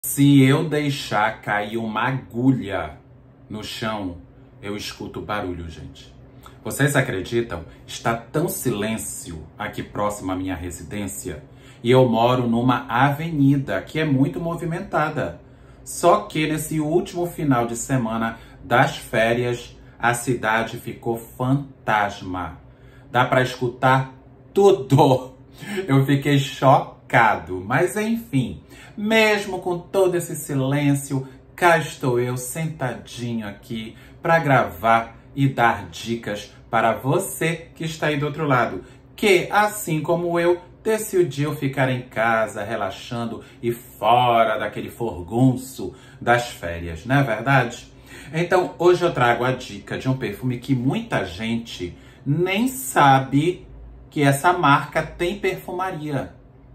Se eu deixar cair uma agulha no chão, eu escuto barulho, gente. Vocês acreditam? Está tão silêncio aqui próximo à minha residência e eu moro numa avenida que é muito movimentada. Só que nesse último final de semana das férias, a cidade ficou fantasma. Dá para escutar tudo. Eu fiquei chocado, mas enfim, mesmo com todo esse silêncio, cá estou eu sentadinho aqui para gravar e dar dicas para você que está aí do outro lado, que assim como eu, decidiu ficar em casa, relaxando e fora daquele forgunço das férias, não é verdade? Então, hoje eu trago a dica de um perfume que muita gente nem sabe que essa marca tem perfumaria.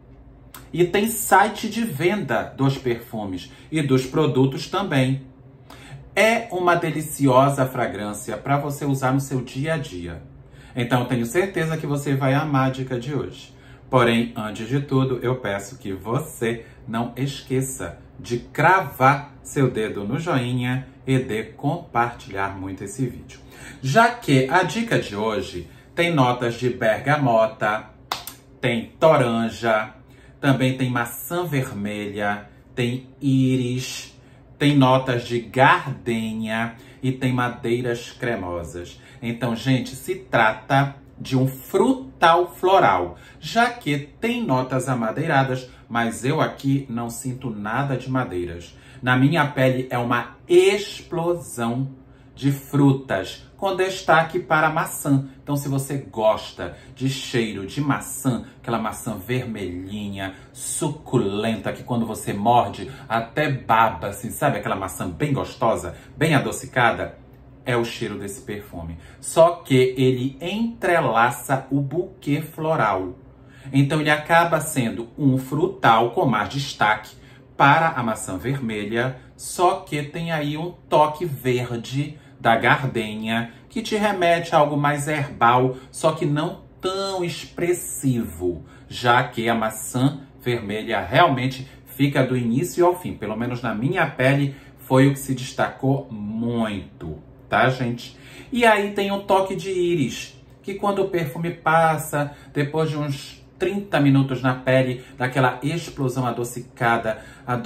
E tem site de venda dos perfumes e dos produtos também. É uma deliciosa fragrância para você usar no seu dia a dia. Então, eu tenho certeza que você vai amar a dica de hoje. Porém, antes de tudo, eu peço que você não esqueça de cravar seu dedo no joinha e de compartilhar muito esse vídeo. Já que a dica de hoje tem notas de bergamota, tem toranja, também tem maçã vermelha, tem íris, tem notas de gardênia e tem madeiras cremosas. Então, gente, se trata de um frutal floral, já que tem notas amadeiradas, mas eu aqui não sinto nada de madeiras. Na minha pele é uma explosão de frutas, com destaque para a maçã. Então, se você gosta de cheiro de maçã, aquela maçã vermelhinha, suculenta, que quando você morde até baba, assim, sabe? Aquela maçã bem gostosa, bem adocicada, é o cheiro desse perfume. Só que ele entrelaça o buquê floral. Então, ele acaba sendo um frutal com mais destaque para a maçã vermelha, só que tem aí um toque verde da gardênia, que te remete a algo mais herbal, só que não tão expressivo, já que a maçã vermelha realmente fica do início ao fim. Pelo menos na minha pele foi o que se destacou muito, tá, gente? E aí tem um toque de íris, que quando o perfume passa, depois de uns 30 minutos na pele, daquela explosão adocicada,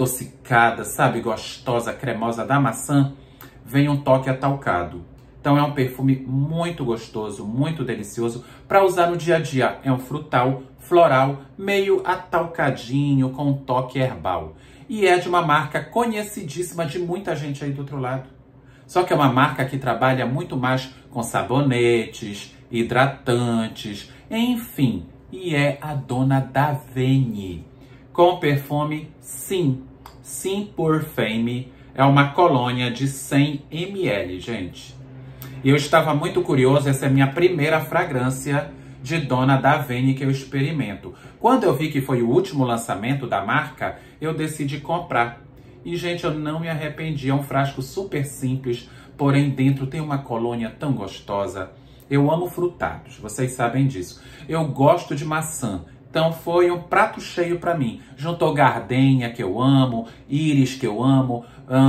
sabe, gostosa, cremosa da maçã, vem um toque atalcado. Então é um perfume muito gostoso, muito delicioso para usar no dia a dia. É um frutal, floral, meio atalcadinho, com um toque herbal. E é de uma marca conhecidíssima de muita gente aí do outro lado. Só que é uma marca que trabalha muito mais com sabonetes, hidratantes, enfim. E é a Dona Daveni, com o perfume Sim Pour Femme. É uma colônia de 100 ml, gente. E eu estava muito curioso, essa é a minha primeira fragrância de Dona Daveni que eu experimento. Quando eu vi que foi o último lançamento da marca, eu decidi comprar. E, gente, eu não me arrependi. É um frasco super simples, porém dentro tem uma colônia tão gostosa. Eu amo frutados, vocês sabem disso. Eu gosto de maçã. Então foi um prato cheio para mim. Juntou gardênia, que eu amo, íris, que eu amo,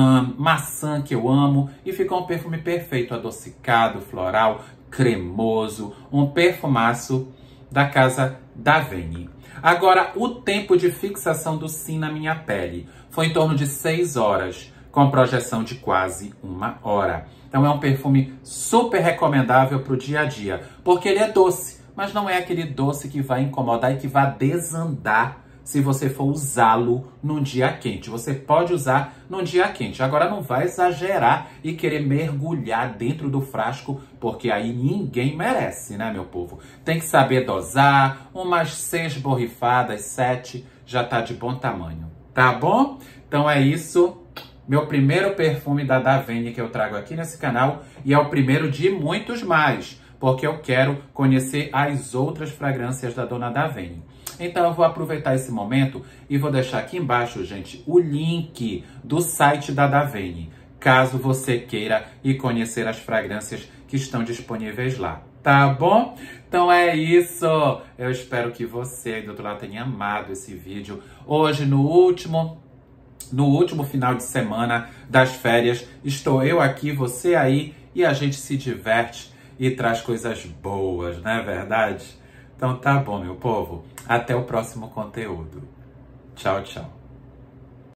maçã, que eu amo. E ficou um perfume perfeito, adocicado, floral, cremoso. Um perfumaço da casa Daveni. Agora, o tempo de fixação do Sim na minha pele foi em torno de 6 horas, com projeção de quase 1 hora. Então é um perfume super recomendável para o dia a dia, porque ele é doce. Mas não é aquele doce que vai incomodar e que vai desandar se você for usá-lo num dia quente. Você pode usar num dia quente. Agora não vai exagerar e querer mergulhar dentro do frasco, porque aí ninguém merece, né, meu povo? Tem que saber dosar, umas 6 borrifadas, 7, já tá de bom tamanho, tá bom? Então é isso. Meu primeiro perfume da Daveni que eu trago aqui nesse canal e é o primeiro de muitos mais, porque eu quero conhecer as outras fragrâncias da Dona Daveni. Então eu vou aproveitar esse momento e vou deixar aqui embaixo, gente, o link do site da Daveni, caso você queira ir conhecer as fragrâncias que estão disponíveis lá. Tá bom? Então é isso. Eu espero que você aí do outro lado tenha amado esse vídeo. Hoje, no último No último final de semana das férias, estou eu aqui, você aí, e a gente se diverte e traz coisas boas, não é verdade? Então tá bom, meu povo. Até o próximo conteúdo. Tchau, tchau.